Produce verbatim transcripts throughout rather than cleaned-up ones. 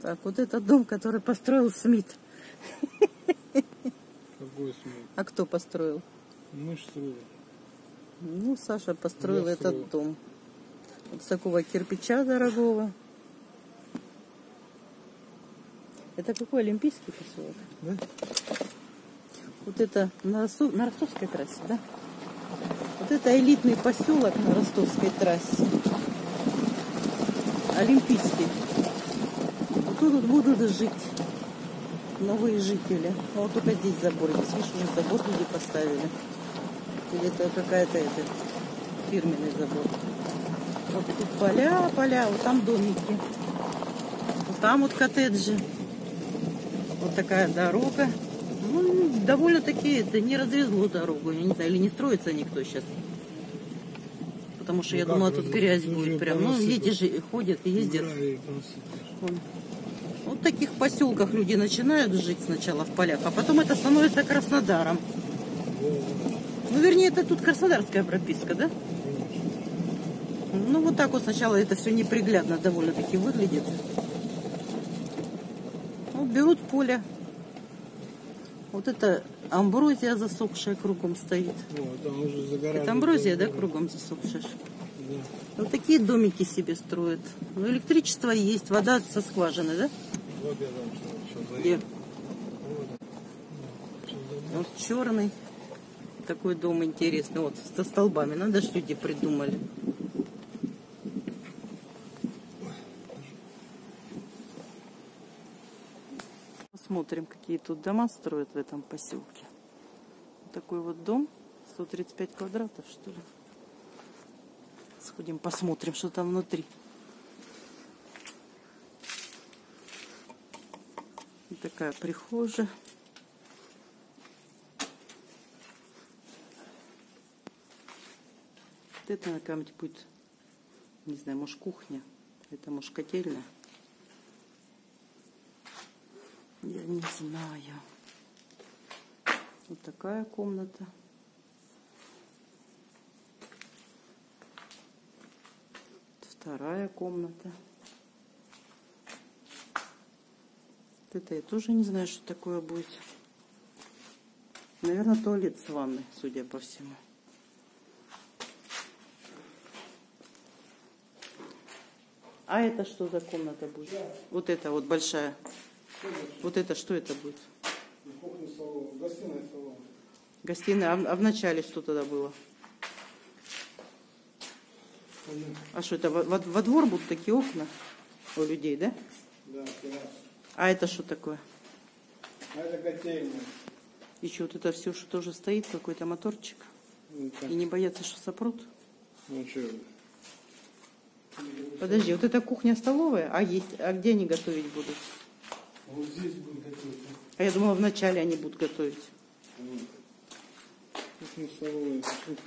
Так, вот этот дом, который построил Смит. Какой Смит? А кто построил? Мы строили. Ну, Саша построил Я этот строил. дом. Вот с такого кирпича дорогого. Это какой олимпийский поселок? Да? Вот это на, Ростов... на Ростовской трассе, да? Вот это элитный поселок на Ростовской трассе. Олимпийский. Вот тут будут жить новые жители. А вот только здесь забор есть. Видишь, уже забор люди поставили. Или это какая-то это, фирменный забор. Вот тут поля, поля, вот там домики. Вот там вот коттеджи. Вот такая дорога. Ну, довольно-таки это не развезло дорогу. Я не знаю, или не строится никто сейчас. Потому что ну, я думала, тут грязь будет прям. Ну, дети же ходят и ездят. Вон. Вот в таких поселках люди начинают жить сначала в полях, а потом это становится Краснодаром. Ну, вернее, это тут краснодарская прописка, да? Ну, вот так вот сначала это все неприглядно довольно-таки выглядит. Вот берут поле. Вот это амброзия засохшая кругом стоит. О, там уже это амброзия, да, кругом засохшая? Да. Вот такие домики себе строят. Ну, электричество есть, вода со скважины, да? Вот я там что, Где? Вот. Вот черный. Такой дом интересный. Вот со столбами. Надо ж люди придумали. Посмотрим, какие тут дома строят в этом поселке. Вот такой вот дом. сто тридцать пять квадратов, что ли. Сходим, посмотрим, что там внутри. Вот такая прихожая. Вот это какая-нибудь будет, не знаю, может, кухня. Это, может, котельная. Я не знаю. Вот такая комната. Вторая комната. Вот это я тоже не знаю, что такое будет. Наверное, туалет с ванной, судя по всему. А это что за комната будет? Вот это вот большая. Вот это что это будет? Кухня, салон, гостиная, салон. Гостиная. А, а в начале что тогда было? А что это? Во, во, во двор будут такие окна у людей, да? Да, терраса. А это что такое? А это котельная. Еще вот это все, что тоже стоит, какой-то моторчик. Ну, и не боятся, что сопрут? Ну что? Подожди, вот это кухня-столовая, а есть, а где они готовить будут? Вот здесь будут готовить. А я думала, вначале они будут готовить. Вот. Кухня-столовая.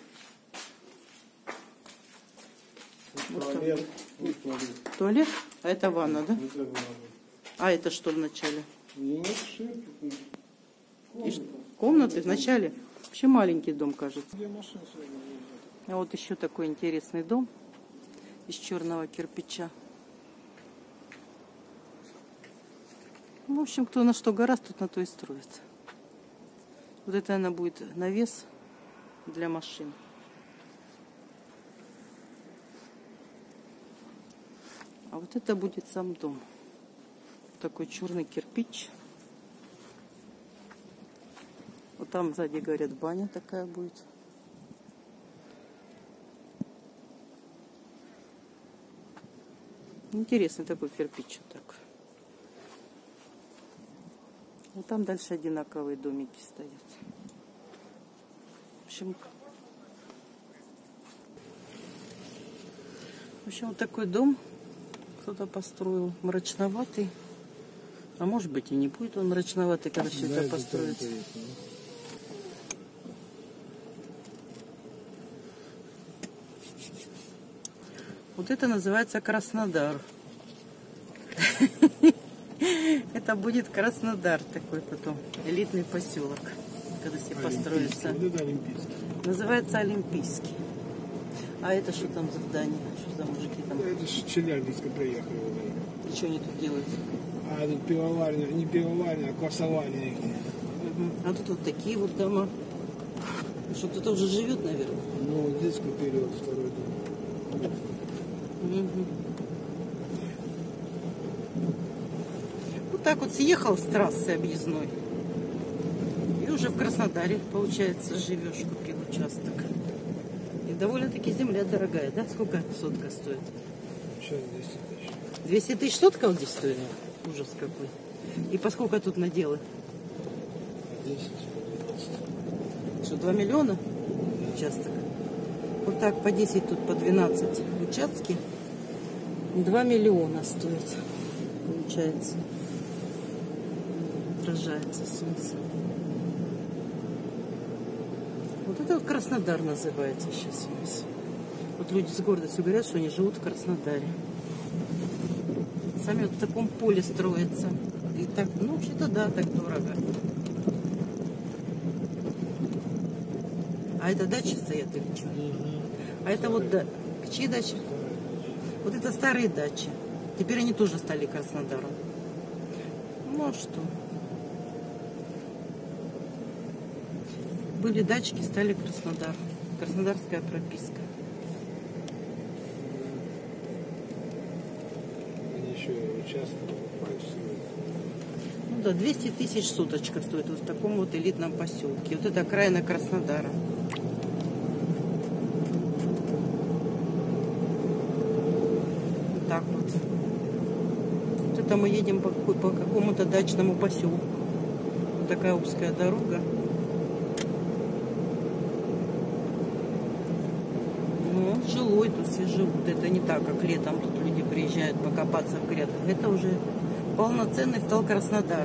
Вот туалет. Вот туалет. Туалет? А это ванна, да? Вот это ванна. А это что вначале? Ну, это шеф. И ш- комнаты вначале? Вообще маленький дом, кажется. Где машина сегодня ездит? А вот еще такой интересный дом из черного кирпича. Ну, в общем, кто на что гораст, тот на то и строит. Вот это она будет навес для машин. А вот это будет сам дом. Такой черный кирпич. Вот там сзади, говорят, баня такая будет. Интересный такой кирпич. Вот так. Вот там дальше одинаковые домики стоят. В общем, в общем, вот такой дом кто-то построил. Мрачноватый. А может быть и не будет он мрачноватый, когда все это построится. Вот это называется Краснодар. Это будет Краснодар такой потом. Элитный поселок, когда все построится. Вот это олимпийский. Называется Олимпийский. А это что там за здание? Что за мужики там? Это с Челябинска приехали. И что они тут делают? А тут пивоварня, не пивоварня, а квасоварня. Угу. А тут вот такие вот дома. Что кто-то уже живет, наверное. Ну, вот здесь купили вот второй дом. Угу. Вот так вот съехал с трассы объездной. И уже в Краснодаре, получается, живешь, купил участок. И довольно-таки земля дорогая, да? Сколько сотка стоит? Сейчас двести тысяч. двести тысяч сотка вот здесь стоит? Ужас какой. И по сколько тут наделы? десять, двенадцать. Что, два миллиона участок? Вот так по десять, тут по двенадцать участки. два миллиона стоит, получается. Отражается солнце. Вот это вот Краснодар называется сейчас у нас. Вот люди с гордостью говорят, что они живут в Краснодаре. Сами вот в таком поле строятся. И так, ну, вообще-то да, так дорого. А это дачи стоят или что? А это вот да. Чьи дачи? Вот это старые дачи. Теперь они тоже стали Краснодаром. Ну а что? Были дачки, стали Краснодар. Краснодарская прописка. Они еще участок покупают. Ну да, двести тысяч соточка стоит вот в таком вот элитном поселке. Вот это окраина Краснодара. Вот так вот. Вот это мы едем по, по какому-то дачному поселку. Вот такая узкая дорога. Ну, он жилой, тут все живут. Это не так, как летом тут люди приезжают покопаться в грядках. Это уже полноценный стал Краснодар.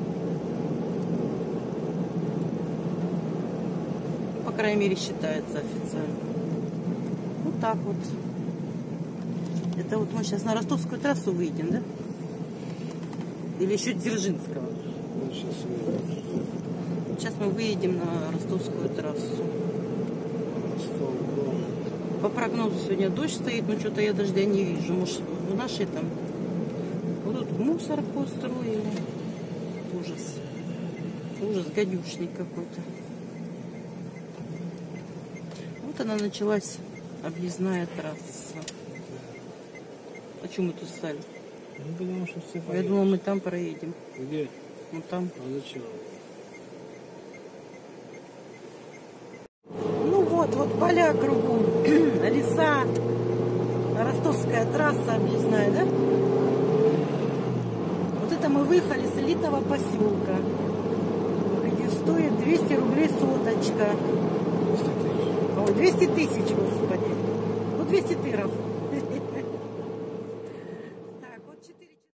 По крайней мере, считается официально. Вот так вот. Это вот мы сейчас на Ростовскую трассу выйдем, да? Или еще Дзержинского? Вот сейчас выйдем. Сейчас мы выедем на Ростовскую трассу. Ростов, дом. По прогнозу сегодня дождь стоит, но что-то я дождя не вижу. Может, в нашей там... Вот тут мусор построили. Ужас. Ужас, гадюшник какой-то. Вот она началась, объездная трасса. А что мы тут стали? Ну, потому что все Я поедешь. думала, мы там проедем. Где? Вот там. А зачем? Ну вот, вот поля кругом. Леса. Ростовская трасса объездная, да? Вот это мы выехали с элитного поселка, где стоит двести рублей соточка. Ой, двести тысяч, господи. Ну, двести тыров.